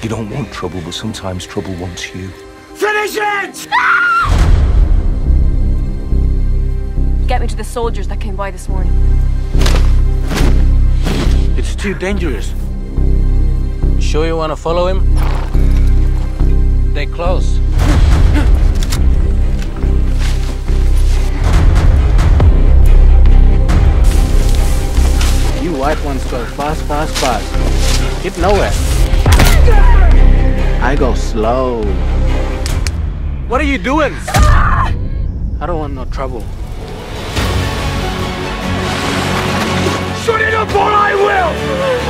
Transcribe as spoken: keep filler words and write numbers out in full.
You don't want trouble, but sometimes trouble wants you. Finish it! Get me to the soldiers that came by this morning. It's too dangerous. Sure you want to follow him? Stay close. You white ones go fast, fast, fast. Get nowhere. I go slow. What are you doing? I don't want no trouble. Shoot it up or I will!